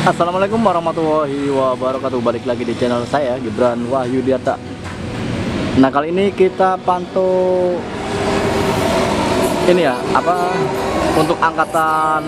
Assalamualaikum warahmatullahi wabarakatuh. Balik lagi di channel saya, Gibran Wahyudiarta. Nah, kali ini kita pantau ini ya, untuk angkatan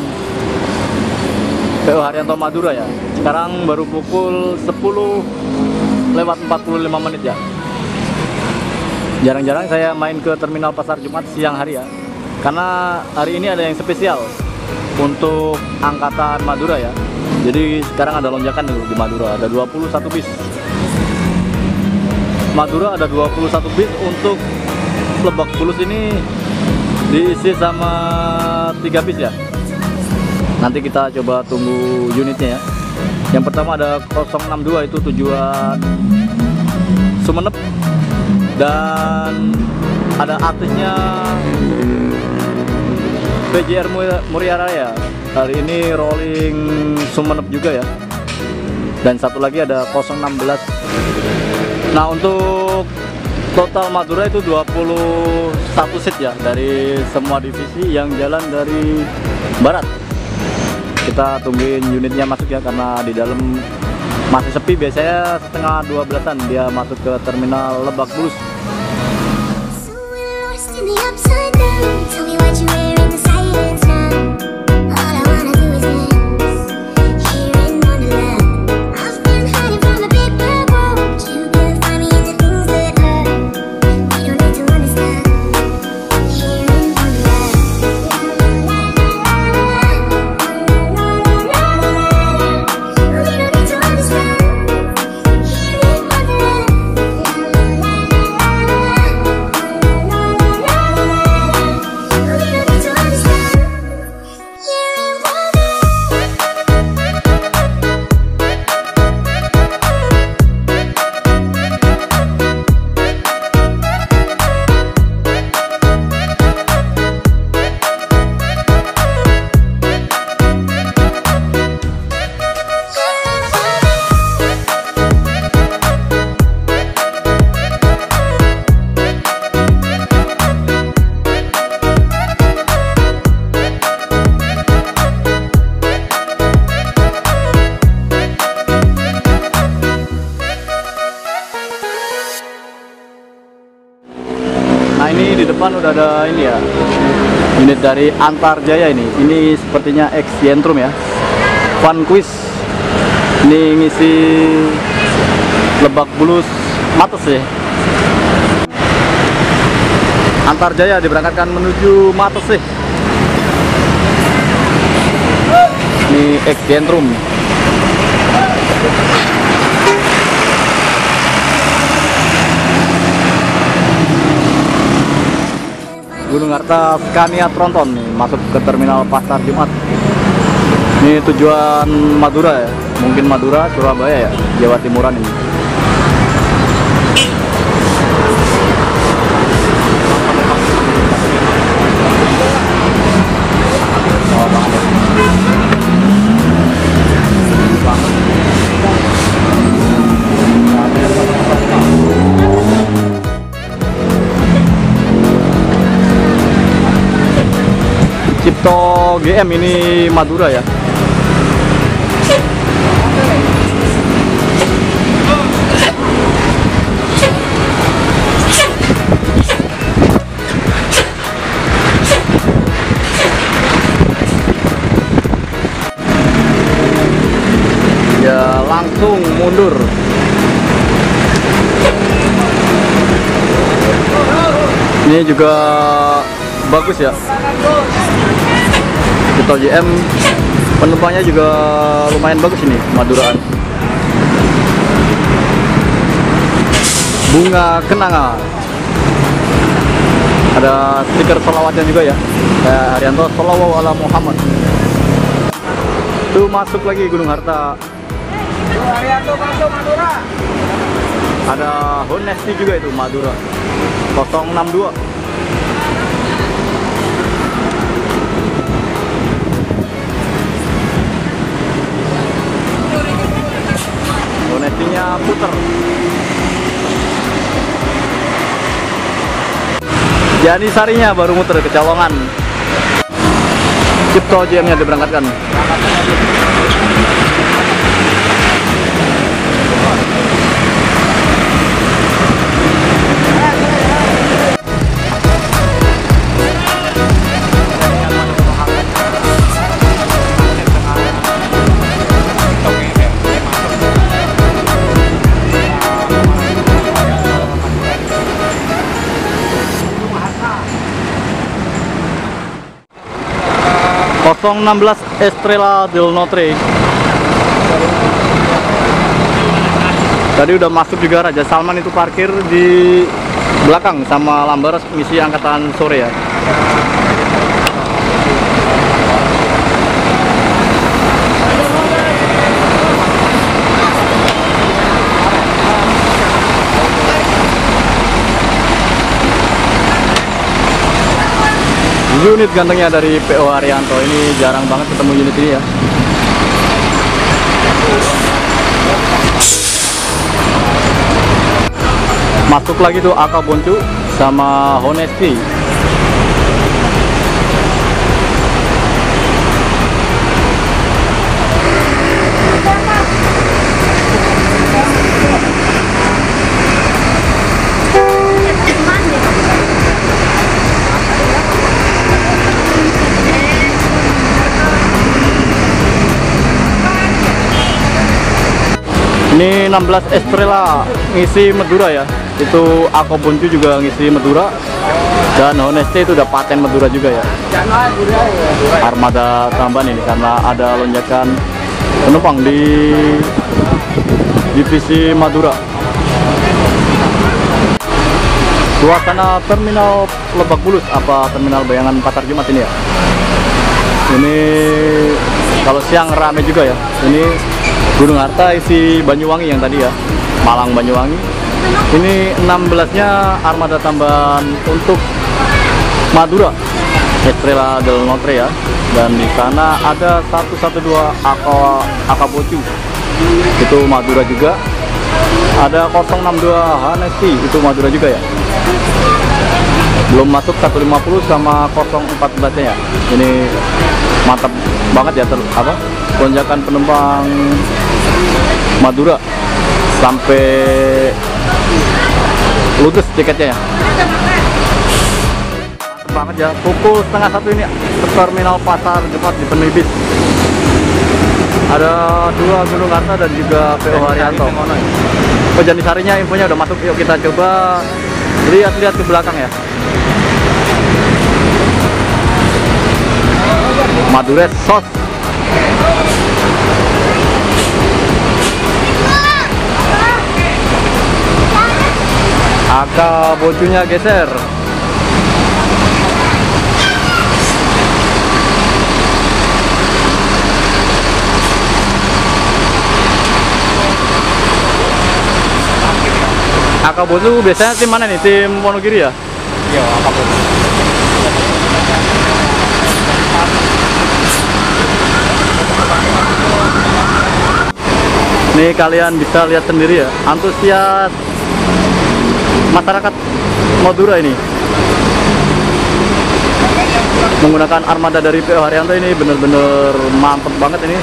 PO Haryanto Madura ya. Sekarang baru pukul 10:45 ya. Jarang-jarang saya main ke terminal Pasar Jumat siang hari ya, karena hari ini ada yang spesial untuk angkatan Madura ya. Jadi sekarang ada lonjakan dulu di Madura, ada 21 bis. Madura ada 21 bis. Untuk Lebak Bulus ini diisi sama 3 bis ya. Nanti kita coba tunggu unitnya ya. Yang pertama ada 062, itu tujuan Sumeneb, dan ada artisnya PJR Muria Raya. Hari ini rolling Sumeneb juga ya. Dan satu lagi ada 016. Nah, untuk total Madura itu 21 seat ya, dari semua divisi yang jalan dari barat. Kita tungguin unitnya masuk ya, karena di dalam masih sepi. Biasanya setengah 12-an dia masuk ke terminal Lebak Bulus. Nah, ini di depan udah ada ini ya, unit dari Antar Jaya ini. Ini sepertinya ex Yentrum ya. Fun Quiz. Ini ngisi Lebak Bulus Mates ya. Antar Jaya diberangkatkan menuju Mates sih. Ini ex Yentrum. Gunung Harta Scania Tronton nih masuk ke terminal Pasar Jumat. Ini tujuan Madura ya, mungkin Madura, Surabaya ya, Jawa Timuran ini. Cipto GM ini Madura ya. Ya, langsung mundur. Ini juga bagus ya. Cipto GM penumpangnya juga lumayan bagus ini, Maduraan. Bunga Kenanga. Ada stiker sholawatnya juga ya, kayak Haryanto Sholawat ala Muhammad. Tuh masuk lagi Gunung Harta. Haryanto masuk Madura. Ada Honesty juga itu Madura 062. Honestynya puter. Jani Sarinya baru muter ke Colongan. Cipto GM-nya diberangkatkan. 016 Estrella del Norte. Tadi udah masuk juga Raja Salman, itu parkir di belakang sama Lamber misi angkatan sore ya. Unit gantengnya dari PO Haryanto, ini jarang banget ketemu unit ini ya. Masuk lagi tuh AK Boncu sama Honesty. Ini 16 Estrella ngisi Madura ya. Itu Ako Boncu juga ngisi Madura. Dan Honesty itu udah paten Madura juga ya. Armada tambahan ini karena ada lonjakan penumpang di divisi Madura. Suasana terminal Lebak Bulus apa terminal Bayangan Pasar Jumat ini ya. Ini kalau siang rame juga ya. Ini Gunung Harta isi Banyuwangi yang tadi ya, Malang Banyuwangi. Ini 16-nya armada tambahan untuk Madura, Estrella del Norte ya. Dan di sana ada 112 AK Boncu, itu Madura juga. Ada 062 Honesty, itu Madura juga ya. Belum masuk 150 sama 014 ya. Ini mantap banget ya, lonjakan penumpang Madura sampai ludes tiketnya ya. Mantap banget ya. Pukul setengah 1 ini terminal Pasar Jumat di Penibis. Ada 2 Gunung Harta dan juga PO Haryanto. Oh, Janisarinya infonya udah masuk. Yuk kita coba lihat-lihat ke belakang ya. Madura sos. AK Boncunya geser. AK Boncu biasanya tim mana nih? Tim Wonogiri ya? Iya, AK Boncu. Nih kalian bisa lihat sendiri ya, antusias masyarakat Madura ini menggunakan armada dari PO Haryanto. Ini bener-bener mantep banget ini.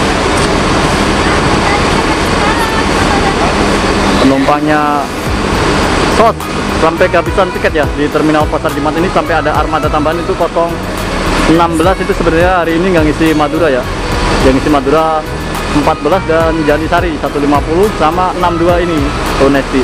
Penumpangnya sos sampai kehabisan tiket ya di terminal Pasar Jumat ini. Sampai ada armada tambahan itu 016, itu sebenarnya hari ini nggak ngisi Madura ya. Yang ngisi Madura 14 dan Janisari 150 sama 62 ini Honesty.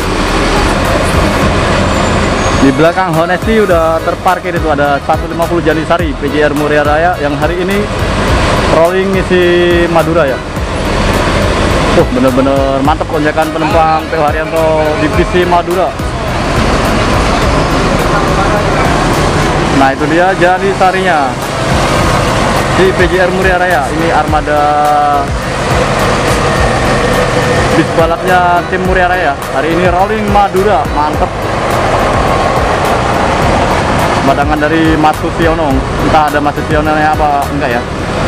Di belakang Honesty udah terparkir itu ada 150 Janisari PJR Muria Raya yang hari ini rolling ngisi Madura ya. Bener-bener mantap lonjakan penumpang PO Haryanto divisi Madura. Nah itu dia Janisarinya di PJR Muria Raya. Ini armada bis balapnya tim Muria Raya hari ini rolling Madura, mantep. Badangan dari Mas Susiono, entah ada Mas Susiono nya apa enggak ya.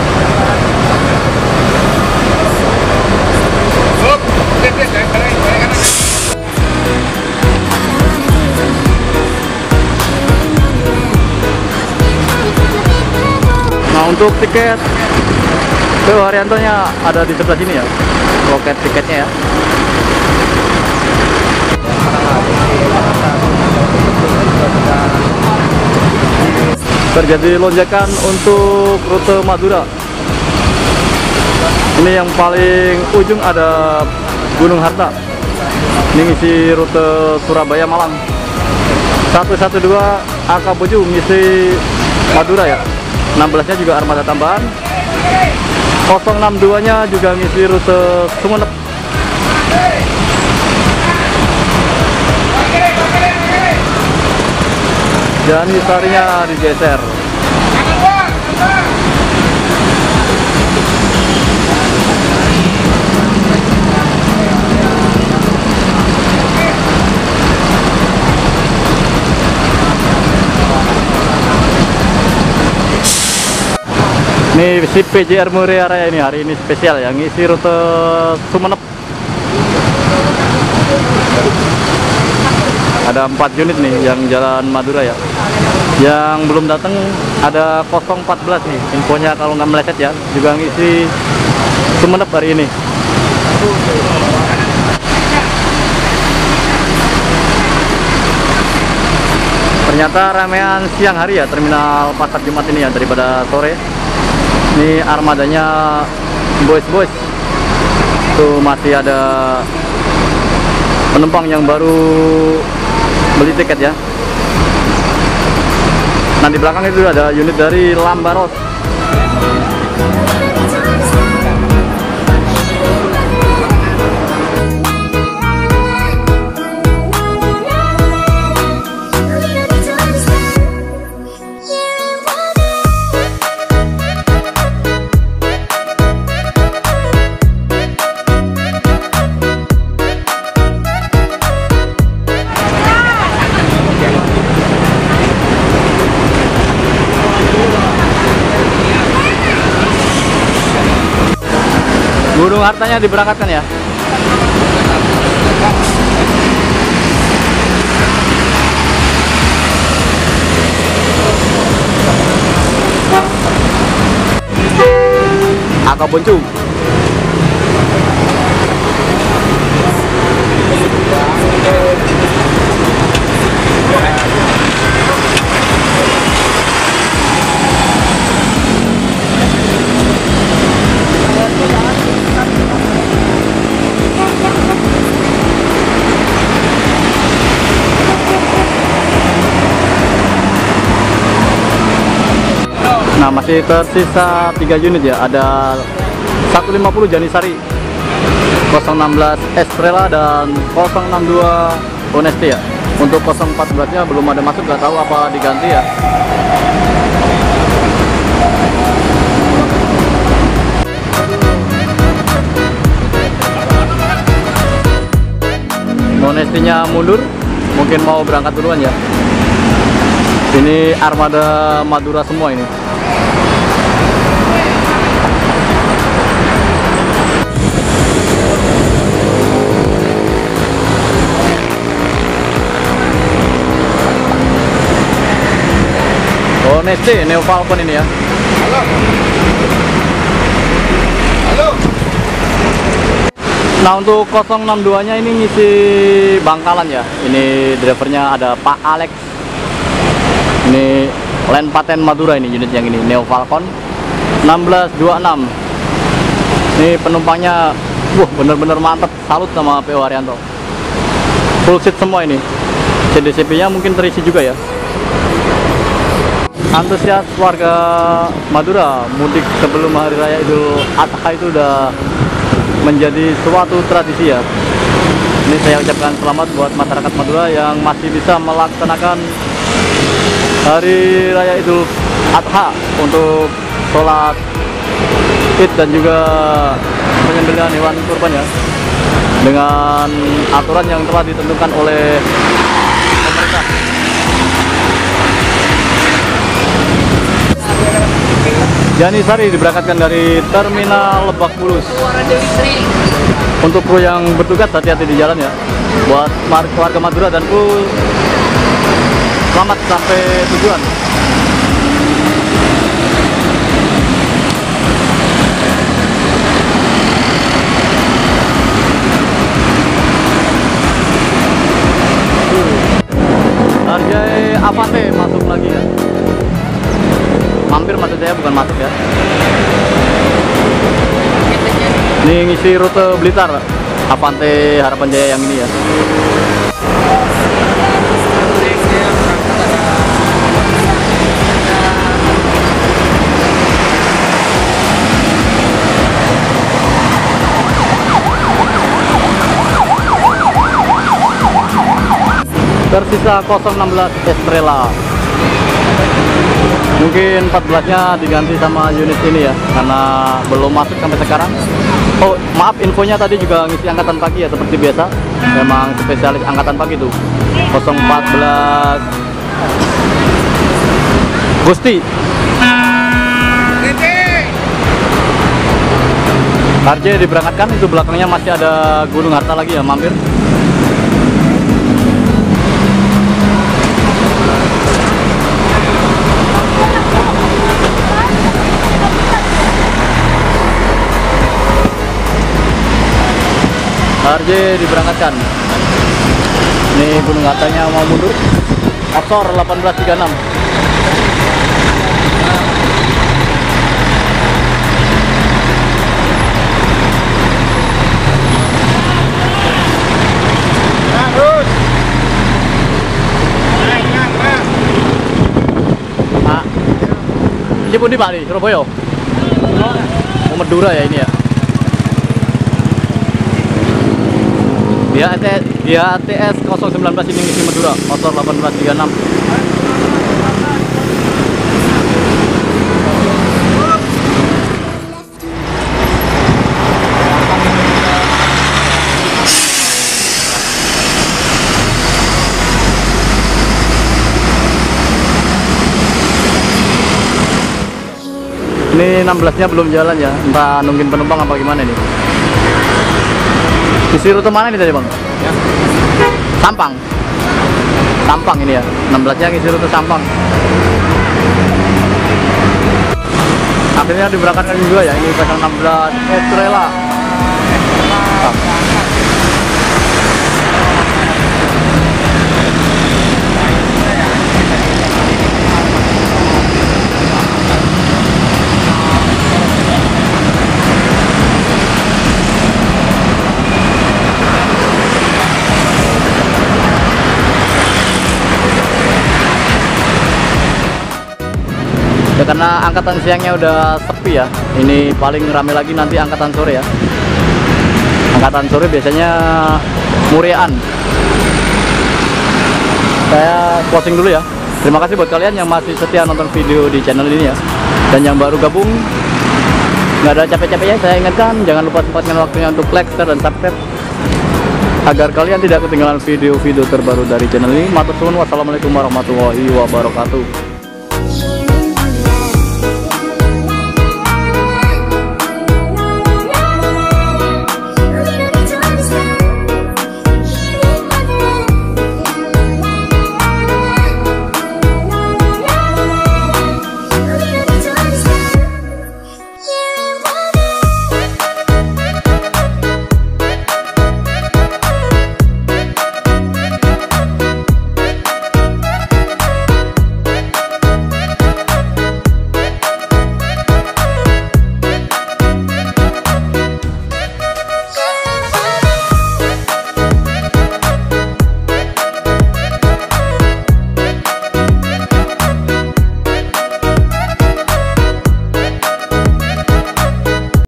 Nah untuk tiket PO Haryanto nya ada di sebelah sini ya, loket tiketnya ya. Terjadi lonjakan untuk rute Madura. Ini yang paling ujung ada Gunung Harta. Ini ngisi rute Surabaya Malang. 112 AK Boncu ngisi Madura ya. 16-nya juga armada tambahan. 062-nya juga ngisi rute Sumenep. Janisarinya digeser. Ini si PJR Muria Raya ini hari ini spesial ya, ngisi rute Sumenep. Ada 4 unit nih yang jalan Madura ya. Yang belum datang ada 014 nih, infonya kalau nggak meleset ya, juga ngisi Sumenep hari ini. Ternyata ramean siang hari ya terminal Pasar Jumat ini ya daripada sore. Ini armadanya boys. Tuh masih ada penumpang yang baru beli tiket ya. Nah di belakang itu ada unit dari Lambaros. Gunung Hartanya diberangkatkan ya. Aka Boncung. Nah masih tersisa 3 unit ya, ada 150 Janisari, 016 Estrella dan 062 Honesti ya. Untuk 014 nya belum ada masuk, nggak tahu apa diganti ya. Honestinya mundur, mungkin mau berangkat duluan ya. Ini armada Madura semua ini. Honesti Neo Falcon ini ya. Halo. Nah untuk 062 nya ini ngisi Bangkalan ya. Ini drivernya ada Pak Alex. Ini Len Paten Madura ini unit yang ini Neo Falcon 1626. Ini penumpangnya bener-bener mantep, salut sama PO Haryanto. Full seat semua ini. CDCP nya mungkin terisi juga ya. Antusias warga Madura mudik sebelum Hari Raya Idul Adha itu udah menjadi suatu tradisi ya. Ini saya ucapkan selamat buat masyarakat Madura yang masih bisa melaksanakan Hari Raya Idul Adha untuk sholat Id dan juga penyembelihan hewan kurban ya, dengan aturan yang telah ditentukan oleh pemerintah. Janisari diberangkatkan dari terminal Lebak Bulus. Untuk kru yang bertugas hati-hati di jalan ya. Buat warga Madura dan kru selamat sampai tujuan. Harjai Avante masuk lagi ya. Mampir maksud saya, bukan masuk ya. Ini ngisi rute Blitar, Avante Harapan Jaya yang ini ya. Tersisa 016 Estrella. Mungkin 14-nya diganti sama unit ini ya, karena belum masuk sampai sekarang. Oh maaf, infonya tadi juga ngisi angkatan pagi ya, seperti biasa. Memang spesialis angkatan pagi tuh. 014 Gusti. RJ diberangkatkan, itu belakangnya masih ada Gunung Harta lagi ya, mampir. RJ diberangkatkan. Ini Gunung Hartanya mau mundur. Motor 1836. Ini pun di Pak nih, Surabaya. Oh, Madura ya ini ya. Dia ATS 019 ini ngisi Madura, motor 1836. Ini 16-nya belum jalan ya, entah nungguin penumpang apa gimana nih. Isi rute mana ini tadi bang? Ya. Sampang. Sampang ini ya, 16-nya ngisi rute Sampang. Akhirnya diberangkatkan juga ya, ini 016 Estrella. Ya, karena angkatan siangnya udah sepi ya, ini paling rame lagi nanti angkatan sore ya. Angkatan sore biasanya muriaan. Saya closing dulu ya. Terima kasih buat kalian yang masih setia nonton video di channel ini ya. Dan yang baru gabung, nggak ada capek-capeknya, saya ingatkan jangan lupa sempatkan waktunya untuk like, share, dan subscribe agar kalian tidak ketinggalan video-video terbaru dari channel ini. Matur suwun, wassalamualaikum warahmatullahi wabarakatuh.